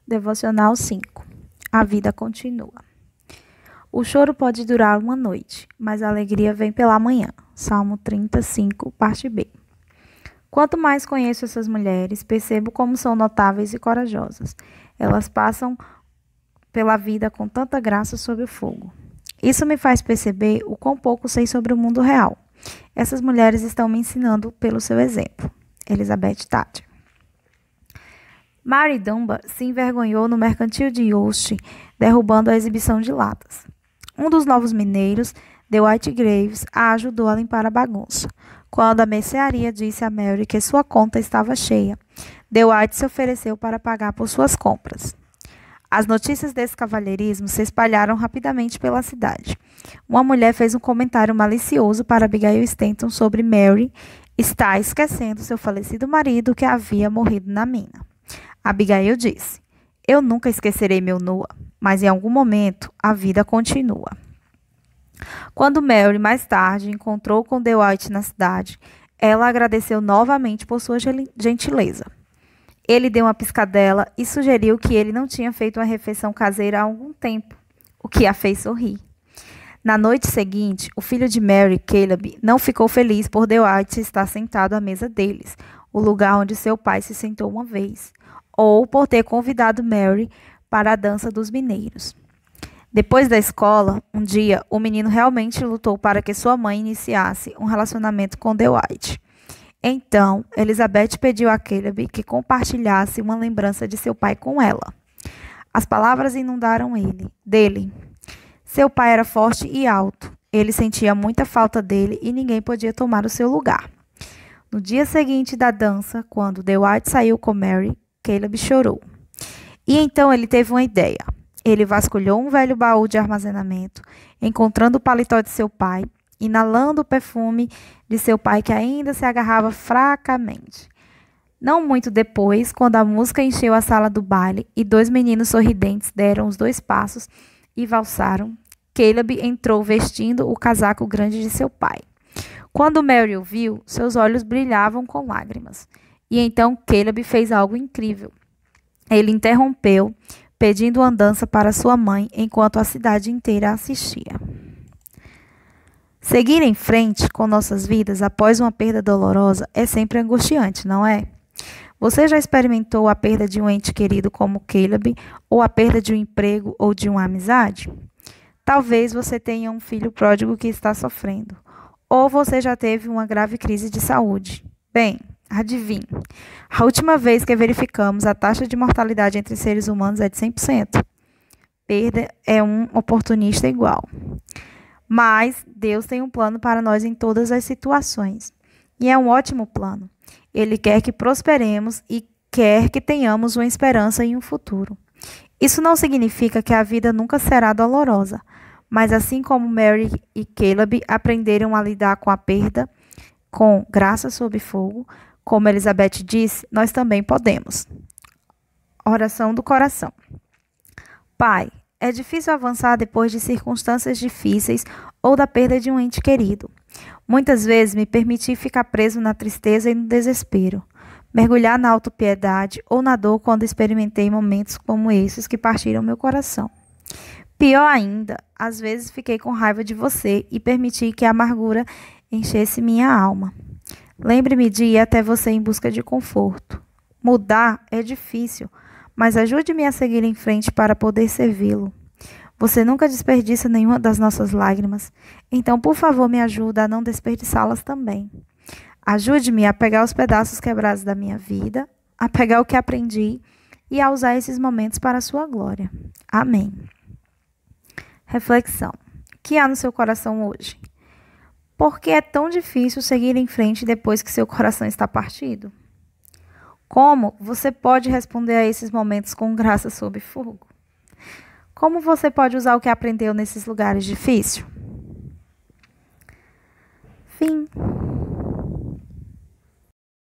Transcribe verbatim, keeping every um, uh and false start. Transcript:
Devocional cinco. A vida continua. O choro pode durar uma noite, mas a alegria vem pela manhã. Salmo trinta e cinco, parte B. Quanto mais conheço essas mulheres, percebo como são notáveis e corajosas. Elas passam pela vida com tanta graça sob o fogo. Isso me faz perceber o quão pouco sei sobre o mundo real. Essas mulheres estão me ensinando pelo seu exemplo. Elizabeth Tati. Mary Dunbar se envergonhou no mercantil de Yost, derrubando a exibição de latas. Um dos novos mineiros, Dwight Graves, a ajudou a limpar a bagunça. Quando a mercearia disse a Mary que sua conta estava cheia, Dwight se ofereceu para pagar por suas compras. As notícias desse cavalheirismo se espalharam rapidamente pela cidade. Uma mulher fez um comentário malicioso para Abigail Stanton sobre Mary estar esquecendo seu falecido marido que havia morrido na mina. Abigail disse: "Eu nunca esquecerei meu Noah, mas em algum momento a vida continua." Quando Mary, mais tarde, encontrou com Dwight na cidade, ela agradeceu novamente por sua gentileza. Ele deu uma piscadela e sugeriu que ele não tinha feito uma refeição caseira há algum tempo, o que a fez sorrir. Na noite seguinte, o filho de Mary, Caleb, não ficou feliz por Dwight estar sentado à mesa deles, o lugar onde seu pai se sentou uma vez, ou por ter convidado Mary para a dança dos mineiros. Depois da escola, um dia, o menino realmente lutou para que sua mãe iniciasse um relacionamento com Dwight. Então, Elizabeth pediu a Caleb que compartilhasse uma lembrança de seu pai com ela. As palavras inundaram ele, dele. Seu pai era forte e alto. Ele sentia muita falta dele e ninguém podia tomar o seu lugar. No dia seguinte da dança, quando Dwight saiu com Mary, Caleb chorou. E então ele teve uma ideia. Ele vasculhou um velho baú de armazenamento, encontrando o paletó de seu pai, inalando o perfume de seu pai que ainda se agarrava fracamente. Não muito depois, quando a música encheu a sala do baile e dois meninos sorridentes deram os dois passos e valsaram, Caleb entrou vestindo o casaco grande de seu pai. Quando Mary o viu, seus olhos brilhavam com lágrimas. E então Caleb fez algo incrível. Ele interrompeu, pedindo uma dança para sua mãe, enquanto a cidade inteira assistia. Seguir em frente com nossas vidas após uma perda dolorosa é sempre angustiante, não é? Você já experimentou a perda de um ente querido como Caleb, ou a perda de um emprego ou de uma amizade? Talvez você tenha um filho pródigo que está sofrendo, ou você já teve uma grave crise de saúde. Bem, adivinhe, a última vez que verificamos a taxa de mortalidade entre seres humanos é de cem por cento. Perda é um oportunista igual. Mas Deus tem um plano para nós em todas as situações. E é um ótimo plano. Ele quer que prosperemos e quer que tenhamos uma esperança e um futuro. Isso não significa que a vida nunca será dolorosa. Mas assim como Mary e Caleb aprenderam a lidar com a perda, com graça sob fogo, como Elizabeth disse, nós também podemos. Oração do coração. Pai, é difícil avançar depois de circunstâncias difíceis ou da perda de um ente querido. Muitas vezes me permiti ficar preso na tristeza e no desespero, mergulhar na autopiedade ou na dor quando experimentei momentos como esses que partiram meu coração. Pior ainda, às vezes fiquei com raiva de você e permiti que a amargura enchesse minha alma. Lembre-me de ir até você em busca de conforto. Mudar é difícil, mas ajude-me a seguir em frente para poder servi-lo. Você nunca desperdiça nenhuma das nossas lágrimas, então, por favor, me ajuda a não desperdiçá-las também. Ajude-me a pegar os pedaços quebrados da minha vida, a pegar o que aprendi e a usar esses momentos para a sua glória. Amém. Reflexão. O que há no seu coração hoje? Por que é tão difícil seguir em frente depois que seu coração está partido? Como você pode responder a esses momentos com graça sob fogo? Como você pode usar o que aprendeu nesses lugares difíceis? Fim.